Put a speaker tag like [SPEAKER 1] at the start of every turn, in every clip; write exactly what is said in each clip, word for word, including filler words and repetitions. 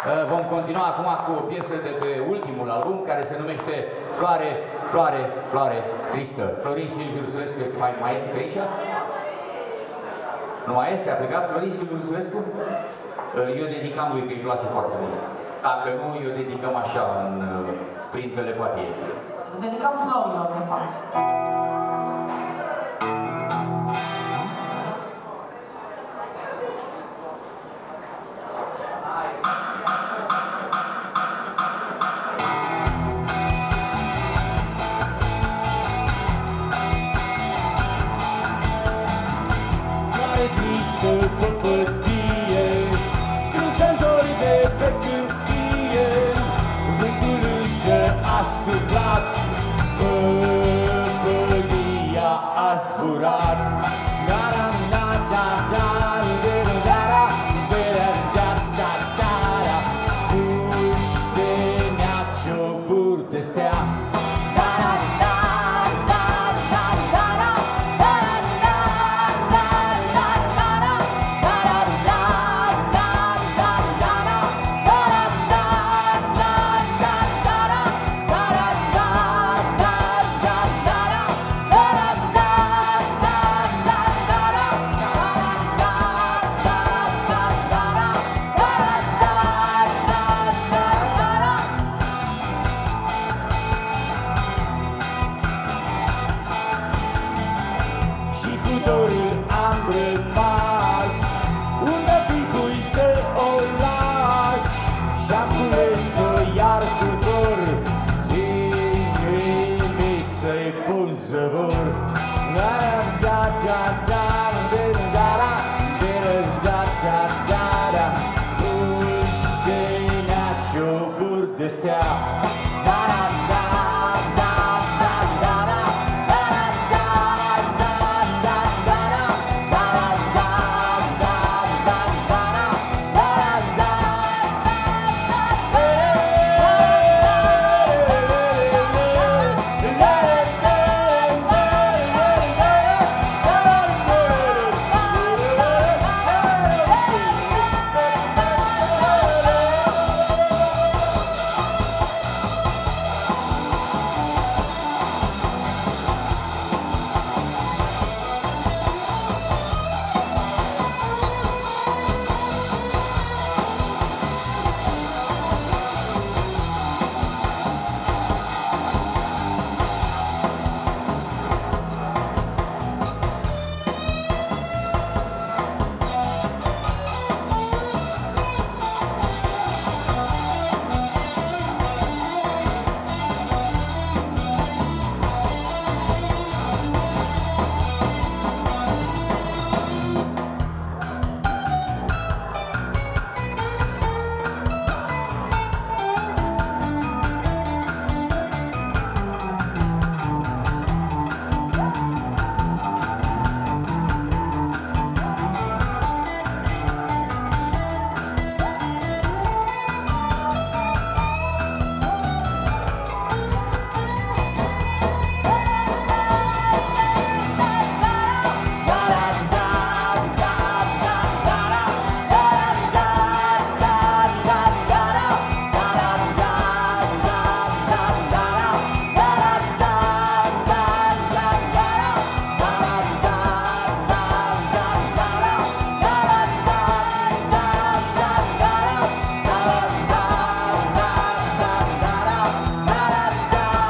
[SPEAKER 1] Vom continua acum cu o piesă de pe ultimul album, care se numește Floare, Floare, Floare Tristă. Florin Silviu Rusulescu este mai, mai este pe aici? Nu mai este? A plecat Florin Silviu Rusulescu? Eu dedicam lui, că îi place foarte mult. Dacă nu, eu dedicăm așa, în, prin telepatie.
[SPEAKER 2] Dedicăm florilor, de fapt.
[SPEAKER 3] Suflat, păpălia a zburat. Fulgi de nea cioburi de stea.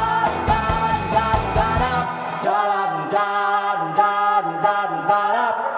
[SPEAKER 3] Da da da da da da.